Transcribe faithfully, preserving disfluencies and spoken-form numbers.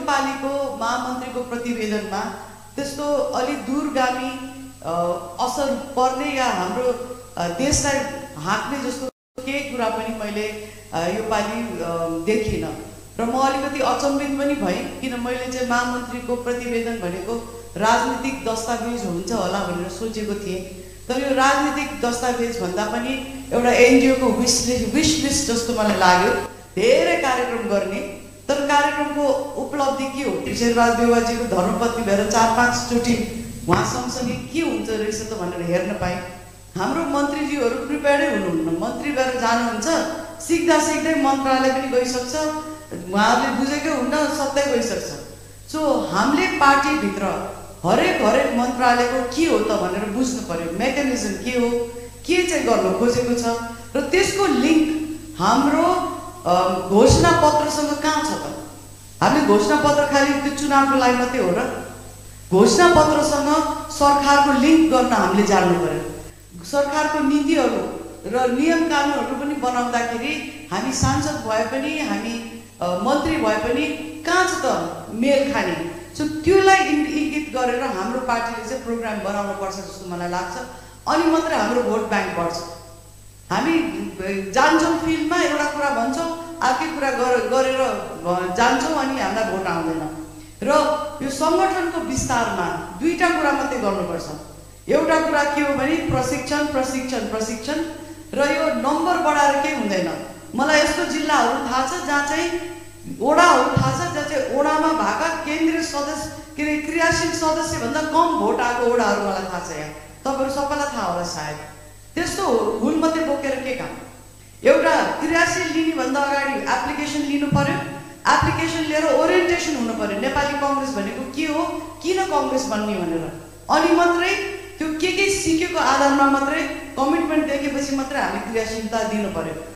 पालिको महामन्त्रीको प्रतिवेदनमा त्यस्तो अलि दूरगामी असर पर्ने या हाम्रो देशलाई हाँक्ने जस्तो केही कुरा पनि मैले यो पालि देखिनँ र म अलिकति अचम्मित पनि भएँ, किन मैले चाहिँ महामन्त्रीको प्रतिवेदन भनेको राजनीतिक दस्तावेज हुन्छ होला भनेर सोचेको थिएँ। तर यो राजनीतिक दस्तावेज भन्दा पनि एउटा एनजिओको विश लिस्ट विश लिस्ट जस्तो मलाई लाग्यो, धेरै कार्यक्रम गर्ने। तर कार्यक्रमको उपलब्धि के हो? शेरबहादुर देउवाजीको धर्मपत्नी भएर चार पाँचचोटि उहाँ सँगसँगै के हुन्छ रहेछ त भनेर हेर्न पाएँ। हाम्रो मन्त्रीज्यूहरू प्रिपेयर्डै हुनुहुन्न, मन्त्री भएर जानुहुन्छ, सिक्दा सिक्दै मन्त्रालय पनि गइसक्छ, उहाँहरूले बुझेकै हुन्न, सबै गइसक्छ। सो हामीले पार्टीभित्र हरेक हरेक मन्त्रालयको के हो त भनेर बुझ्नु पर्यो, मेकानिजम के हो, के चाहिँ गर्न खोजेको छ र त्यसको लिङ्क हाम्रो घोषणा पत्रसँग कहाँ छ त? हामीले घोषणा पत्र खालि त्यो चुनावको लागि मात्रै हो र? घोषणा पत्रसँग सरकारको लिङ्क गर्न हामीले जान्नु पर्यो। सरकारको नीतिहरू र नियम कानुनहरू पनि बनाउँदाखेरि हामी सांसद भए पनि हामी मन्त्री भए पनि कहाँ छ त मेल खाने? सो त्योलाई इङ्गित गरेर हाम्रो पार्टीले चाहिँ प्रोग्राम बनाउनु पर्छ जस्तो मलाई लाग्छ, अनि मात्रै हाम्रो भोट ब्याङ्क बढ्छ। हामी जान्छौँ फिल्डमा एउटा कुरा भन्छौँ, अर्कै कुरा गरेर जान्छौँ अनि हामीलाई भोट आउँदैन। र यो सङ्गठनको विस्तारमा दुईवटा कुरा मात्रै गर्नुपर्छ। एउटा कुरा के हो भने प्रशिक्षण प्रशिक्षण प्रशिक्षण र यो नम्बर बढाएर केही हुँदैन। मलाई यस्तो जिल्लाहरू थाहा छ जहाँ चाहिँ ओडाहरू थाहा छ जहाँ चाहिँ ओडामा भएका केन्द्रीय सदस्य के अरे क्रियाशील सदस्यभन्दा कम भोट आएको ओडाहरू मलाई थाहा छ। यहाँ तपाईँहरू सबैलाई थाहा होला सायद। त्यस्तो हुल मात्रै बोकेर के काम? एउटा क्रियाशील लिनुभन्दा अगाडि एप्लिकेसन लिनु पर्यो, एप्लिकेसन लिएर ओरिएन्टेसन हुनु पर्यो नेपाली कङ्ग्रेस भनेको के हो, किन कङ्ग्रेस बन्ने भनेर, अनि मात्रै त्यो के के सिकेको आधारमा मात्रै कमिटमेन्ट देखेपछि मात्रै हामी क्रियाशीलता दिनु पर्यो।